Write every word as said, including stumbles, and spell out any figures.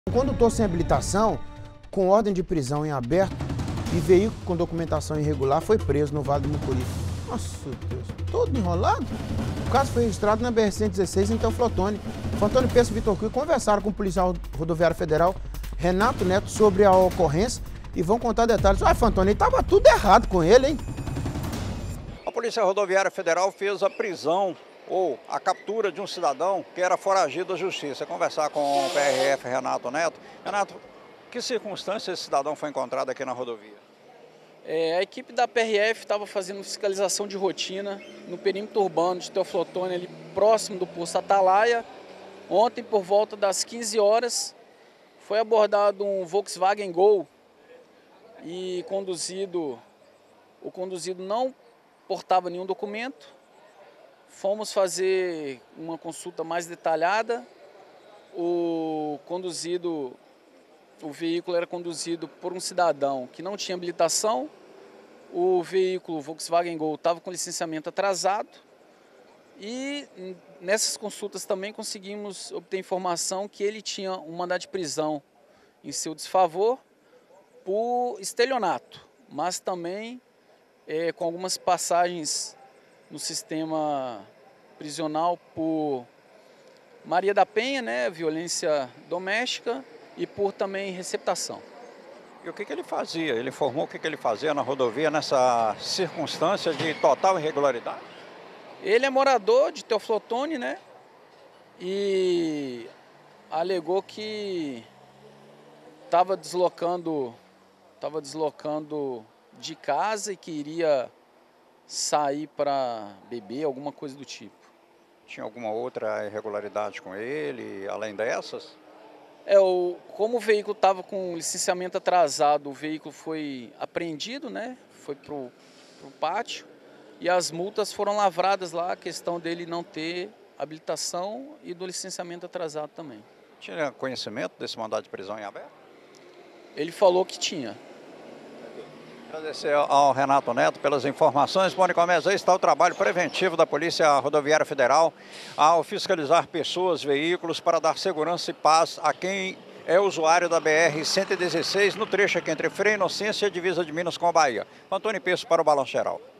Condutor sem habilitação, com ordem de prisão em aberto e veículo com documentação irregular foi preso no Vale do Mucuri. Nossa Deus, todo enrolado? O caso foi registrado na B R cento e dezesseis em Teoflotone. Fantoni Peço e Vitor Cui conversaram com o policial rodoviário federal Renato Neto sobre a ocorrência e vão contar detalhes. Ah, Fantoni, estava tudo errado com ele, hein? A Polícia Rodoviária Federal fez a prisão ou a captura de um cidadão que era foragido da justiça. Conversar com o P R F Renato Neto. Renato, que circunstâncias esse cidadão foi encontrado aqui na rodovia? É, a equipe da P R F estava fazendo fiscalização de rotina no perímetro urbano de Teoflotone, ali próximo do posto Atalaia. Ontem, por volta das quinze horas, foi abordado um Volkswagen Gol e conduzido, o conduzido não portava nenhum documento. Fomos fazer uma consulta mais detalhada. O conduzido, o veículo era conduzido por um cidadão que não tinha habilitação. O veículo Volkswagen Gol estava com licenciamento atrasado. E nessas consultas também conseguimos obter informação que ele tinha um mandado de prisão em seu desfavor por estelionato, mas também é, com algumas passagens no sistema prisional por Maria da Penha, né, violência doméstica, e por também receptação. E o que, que ele fazia? Ele informou o que, que ele fazia na rodovia nessa circunstância de total irregularidade? Ele é morador de Teoflotone, né, e alegou que estava deslocando, estava deslocando de casa e que iria sair para beber, alguma coisa do tipo. Tinha alguma outra irregularidade com ele, além dessas? É, o, como o veículo estava com licenciamento atrasado, o veículo foi apreendido, né? Foi para o pátio e as multas foram lavradas lá, a questão dele não ter habilitação e do licenciamento atrasado também. Tinha conhecimento desse mandado de prisão em aberto? Ele falou que tinha. Agradecer ao Renato Neto pelas informações. Bom, Nicomedes, aí está o trabalho preventivo da Polícia Rodoviária Federal ao fiscalizar pessoas, veículos, para dar segurança e paz a quem é usuário da B R cento e dezesseis, no trecho aqui entre Frei Inocência e a divisa de Minas com a Bahia. Fantoni Peço para o Balanço Geral.